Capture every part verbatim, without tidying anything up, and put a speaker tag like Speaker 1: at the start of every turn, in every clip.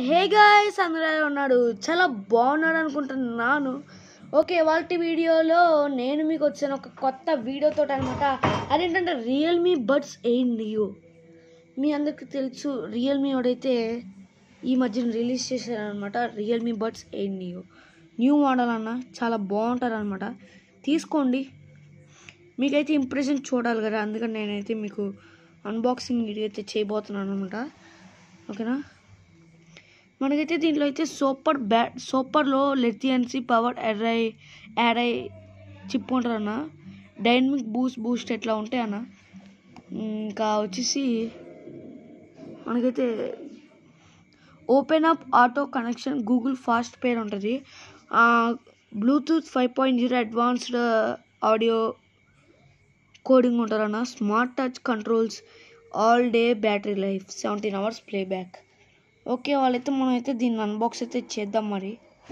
Speaker 1: Hey guys, అందరూ ఎలా ఉన్నారు? చాలా బాగున్నాడు అనుకుంటున్నాను. ఓకే, వాళ్ళ వీడియోలో నేను మీకు వచ్చిన ఒక కొత్త వీడియోతో అనమాట. అదేంటంటే రియల్మీ బడ్స్ ఎయిట్ నియో. మీ అందరికి తెలుసు, రియల్మీ వాడైతే ఈ మధ్యన రిలీజ్ చేశారనమాట Realme Buds eight Neo. New model అన్న, చాలా బాగుంటుంది అనమాట. తీసుకోండి, మీకైతే ఇంప్రెషన్ చూడాలి కదా, అందుకని నేనైతే మీకు అన్బాక్సింగ్ వీడియో అయితే చేయబోతున్నాను అనమాట. ఓకేనా, మనకైతే దీంట్లో అయితే సూపర్ బ్యాట్ సూపర్లో లెథియన్సీ పవర్ ఎర్ఐ యాడై చిప్ ఉంటుంది అన్న. డైనమిక్ బూస్ట్ బూస్ట్ ఎట్లా ఉంటాయి అన్న. ఇంకా వచ్చేసి మనకైతే open up auto connection, Google fast pair ఉంటుంది. Bluetooth five point zero advanced audio coding ఉంటుంది అన్న. Smart touch controls, all day battery life, seventeen hours playback. Okay, వాళ్ళైతే మనం అయితే దీన్ని అన్బాక్స్ అయితే చేద్దాం మరి.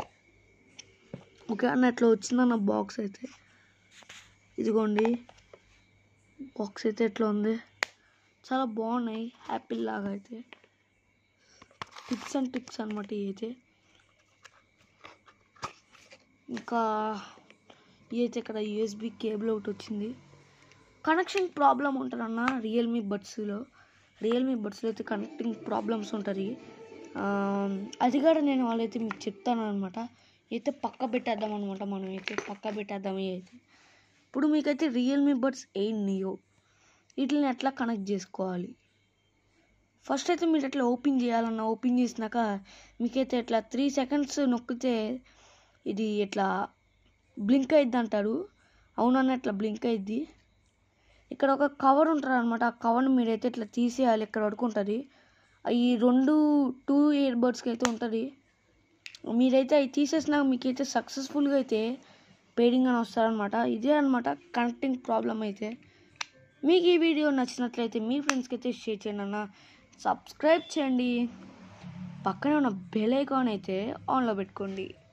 Speaker 1: ఓకే అన్న, ఎట్లా వచ్చిందన్న బాక్స్ అయితే. ఇదిగోండి బాక్స్ అయితే ఎట్లా ఉంది, చాలా బాగున్నాయి. యాపిల్ లాగా అయితే టిప్స్ అండ్ టిప్స్ అనమాట ఇవి అయితే. ఇంకా ఇవి అయితే ఇక్కడ యూఎస్బి కేబుల్ ఒకటి వచ్చింది. కనెక్షన్ ప్రాబ్లం ఉంటుందన్న రియల్మీ బడ్స్లో. రియల్మీ బడ్స్లో అయితే కనెక్టింగ్ ప్రాబ్లమ్స్ ఉంటుంది. అది కూడా నేను వాళ్ళైతే మీకు చెప్తాను అనమాట. అయితే పక్క పెట్టేద్దాం అనమాట. మనం అయితే పక్క పెట్టేద్దాం. అయితే ఇప్పుడు మీకైతే రియల్మీ బడ్స్ ఎయిట్ నియో వీటిని ఎట్లా కనెక్ట్ చేసుకోవాలి. ఫస్ట్ అయితే మీరు ఎట్లా ఓపెన్ చేయాలన్న, ఓపెన్ చేసినాక మీకైతే ఎట్లా త్రీ సెకండ్స్ నొక్కితే ఇది ఎట్లా బ్లింక్ అయిద్ది అంటారు. అవునన్న, ఎట్లా బ్లింక్ అయిద్ది. ఇక్కడ ఒక కవర్ ఉంటుంది అనమాట. ఆ కవర్ని మీరైతే ఇట్లా తీసేయాలి. ఇక్కడ వరకు ఉంటుంది. ఈ రెండు టూ ఇయర్ బడ్స్కి అయితే ఉంటుంది. మీరైతే అవి తీసేసినాక మీకైతే సక్సెస్ఫుల్గా అయితే పేరింగ్ అని వస్తారనమాట. ఇదే అనమాట కనెక్టింగ్ ప్రాబ్లం అయితే. మీకు ఈ వీడియో నచ్చినట్లయితే మీ ఫ్రెండ్స్కి అయితే షేర్ చేయండి అన్న, సబ్స్క్రైబ్ చేయండి, పక్కనే ఉన్న బెల్ ఐకాన్ అయితే ఆన్లో పెట్టుకోండి.